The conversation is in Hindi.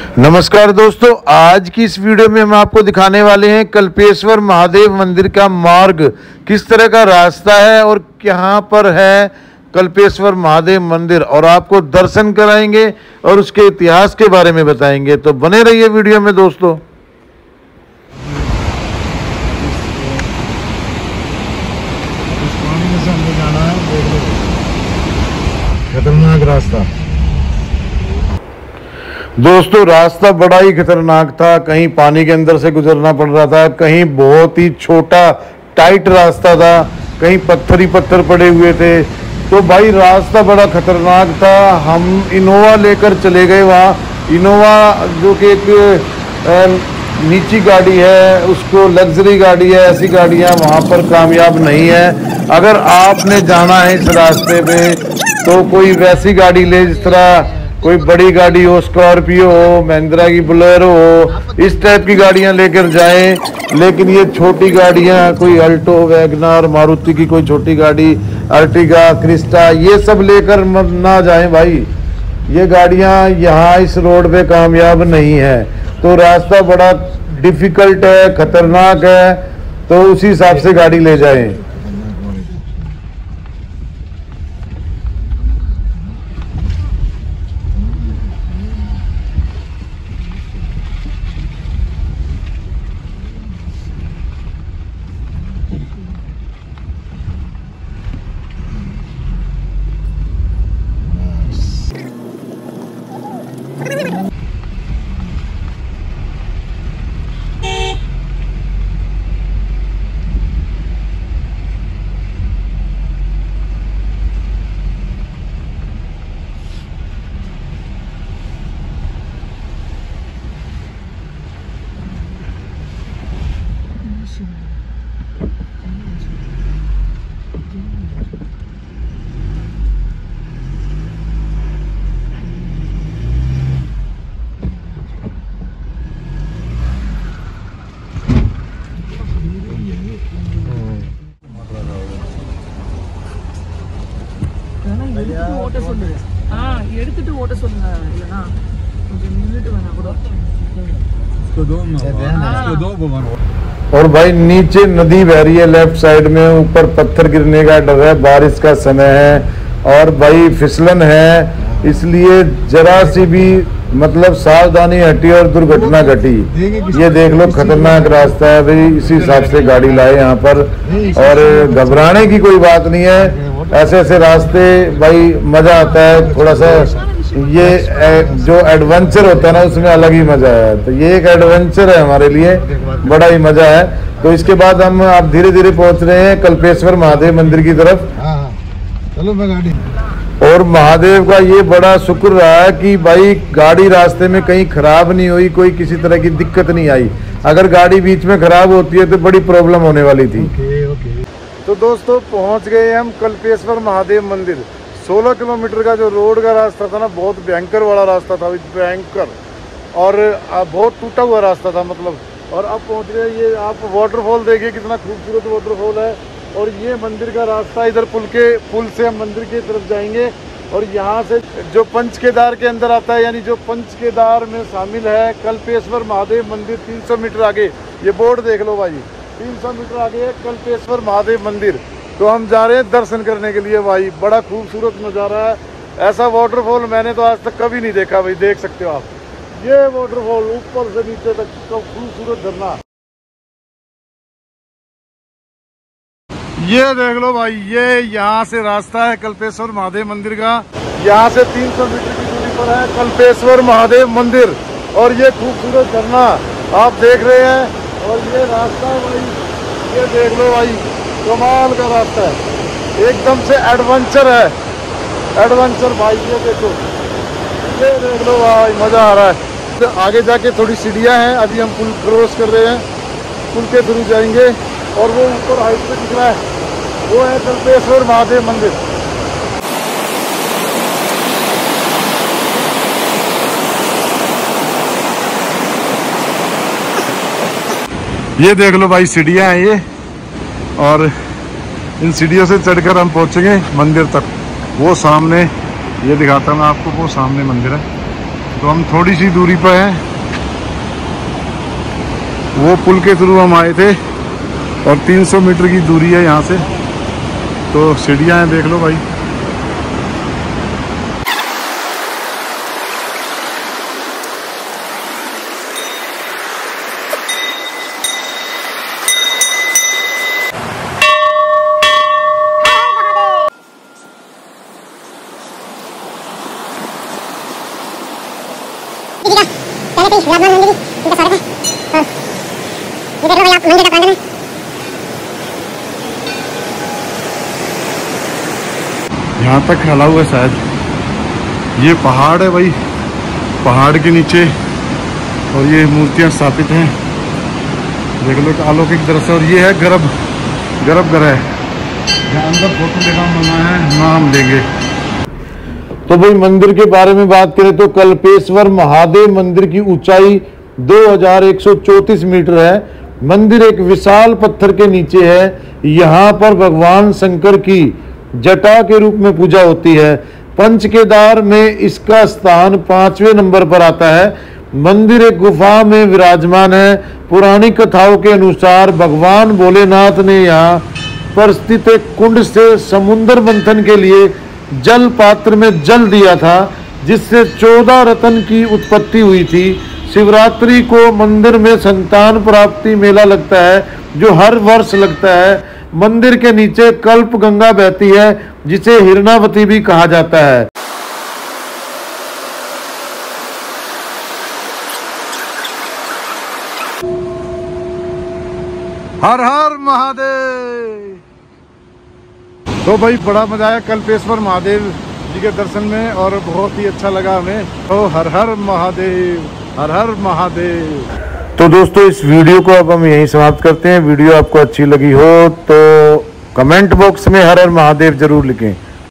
नमस्कार दोस्तों, आज की इस वीडियो में हम आपको दिखाने वाले हैं कल्पेश्वर महादेव मंदिर का मार्ग, किस तरह का रास्ता है और कहाँ पर है कल्पेश्वर महादेव मंदिर, और आपको दर्शन कराएंगे और उसके इतिहास के बारे में बताएंगे। तो बने रहिए वीडियो में दोस्तों। खतरनाक रास्ता दोस्तों, रास्ता बड़ा ही खतरनाक था। कहीं पानी के अंदर से गुजरना पड़ रहा था, कहीं बहुत ही छोटा टाइट रास्ता था, कहीं पत्थर ही पत्थर पड़े हुए थे। तो भाई रास्ता बड़ा खतरनाक था। हम इनोवा लेकर चले गए वहाँ। इनोवा जो कि एक नीची गाड़ी है, उसको लग्जरी गाड़ी है, ऐसी गाड़ियाँ वहाँ पर कामयाब नहीं है। अगर आपने जाना है इस रास्ते पे तो कोई वैसी गाड़ी ले, जिस तरह कोई बड़ी गाड़ी हो, स्कॉर्पियो हो, महिंद्रा की बोलेरो हो, इस टाइप की गाड़ियां लेकर जाएं। लेकिन ये छोटी गाड़ियां, कोई अल्टो, वैगनार, मारुति की कोई छोटी गाड़ी, अर्टिगा, क्रिस्टा, ये सब लेकर ना जाएं भाई। ये गाड़ियां यहाँ इस रोड पे कामयाब नहीं है। तो रास्ता बड़ा डिफिकल्ट है, खतरनाक है, तो उसी हिसाब से गाड़ी ले जाएं। எடுத்துட்டு ஓட்ட சொல்லுங்க, இல்லனா கொஞ்சம் நின்னுட்டு வேணா கூட। और भाई नीचे नदी बह रही है लेफ्ट साइड में, ऊपर पत्थर गिरने का डर है, बारिश का समय है और भाई फिसलन है, इसलिए जरा सी भी मतलब सावधानी हटी और दुर्घटना घटी। ये देख लो, खतरनाक रास्ता है भाई, इसी हिसाब से गाड़ी लाए यहाँ पर। और घबराने की कोई बात नहीं है, ऐसे ऐसे रास्ते भाई मजा आता है थोड़ा सा। ये जो एडवेंचर होता है ना, उसमें अलग ही मजा है। तो ये एक एडवेंचर है हमारे लिए, बड़ा ही मजा है। तो इसके बाद हम आप धीरे धीरे पहुंच रहे हैं कल्पेश्वर महादेव मंदिर की तरफ। चलो मैं गाड़ी। और महादेव का ये बड़ा शुक्र रहा है कि भाई गाड़ी रास्ते में कहीं खराब नहीं हुई, कोई किसी तरह की दिक्कत नहीं आई। अगर गाड़ी बीच में खराब होती है तो बड़ी प्रॉब्लम होने वाली थी। तो दोस्तों, पहुंच गए हम कल्पेश्वर महादेव मंदिर। 16 किलोमीटर का जो रोड का रास्ता था ना, बहुत भयंकर वाला रास्ता था, भयंकर, और बहुत टूटा हुआ रास्ता था मतलब। और अब पहुंच गए, ये आप वाटरफॉल देखिए, कितना खूबसूरत वाटरफॉल है। और ये मंदिर का रास्ता, इधर पुल से हम मंदिर की तरफ जाएंगे। और यहाँ से जो पंचकेदार के अंदर आता है, यानी जो पंचकेदार में शामिल है कल्पेश्वर महादेव मंदिर, 300 मीटर आगे, ये बोर्ड देख लो भाई, 300 मीटर आगे है कल्पेश्वर महादेव मंदिर। तो हम जा रहे हैं दर्शन करने के लिए भाई। बड़ा खूबसूरत नज़ारा है, ऐसा वाटरफॉल मैंने तो आज तक कभी नहीं देखा भाई। देख सकते हो आप, ये वाटरफॉल ऊपर से नीचे तक का खूबसूरत झरना। ये देख लो भाई, ये यहाँ से रास्ता है कल्पेश्वर महादेव मंदिर का। यहाँ से 300 मीटर की दूरी पर है कल्पेश्वर महादेव मंदिर। और ये खूबसूरत झरना आप देख रहे हैं। और ये रास्ता भाई, ये देख लो भाई, कमाल का रास्ता है, एकदम से एडवेंचर है, एडवेंचर भाई। ये देखो, ये देख लो भाई, मज़ा आ रहा है। तो आगे जाके थोड़ी सीढ़ियाँ हैं, अभी हम पुल क्रॉस कर रहे हैं, पुल के थ्रू जाएंगे। और वो ऊपर हाइट पे दिख रहा है, वो है कल्पेश्वर महादेव मंदिर। ये देख लो भाई, सीढ़ियाँ हैं ये, और इन सीढ़ियों से चढ़कर हम पहुंचेंगे मंदिर तक। वो सामने, ये दिखाता हूँ मैं आपको, वो सामने मंदिर है, तो हम थोड़ी सी दूरी पर हैं, वो पुल के थ्रू हम आए थे और 300 मीटर की दूरी है यहाँ से। तो सीढ़ियाँ हैं, देख लो भाई। यहाँ तक फैला हुआ है शायद, ये पहाड़ है भाई, पहाड़ के नीचे और ये मूर्तियाँ स्थापित हैं, देख लो अलौकिक दृश्य। और ये है गर्भगृह, यहाँ अंदर फोटो लेना मना है ना हम लेंगे। तो भाई मंदिर के बारे में बात करें तो कल्पेश्वर महादेव मंदिर की ऊंचाई 2134 मीटर है। मंदिर एक विशाल पत्थर के नीचे है। यहाँ पर भगवान शंकर की जटा के रूप में पूजा होती है। पंच केदार में इसका स्थान 5वें नंबर पर आता है। मंदिर एक गुफा में विराजमान है। पुरानी कथाओं के अनुसार भगवान भोलेनाथ ने यहाँ पर स्थित एक कुंड से समुद्र मंथन के लिए जल पात्र में जल दिया था, जिससे 14 रत्न की उत्पत्ति हुई थी। शिवरात्रि को मंदिर में संतान प्राप्ति मेला लगता है, जो हर वर्ष लगता है। मंदिर के नीचे कल्प गंगा बहती है, जिसे हिरणावती भी कहा जाता है। हर हर महादेव। तो भाई बड़ा मजा आया कल्पेश्वर महादेव जी के दर्शन में और बहुत ही अच्छा लगा हमें। तो हर हर महादेव, हर हर महादेव। तो दोस्तों इस वीडियो को अब हम यहीं समाप्त करते हैं। वीडियो आपको अच्छी लगी हो तो कमेंट बॉक्स में हर हर महादेव जरूर लिखें।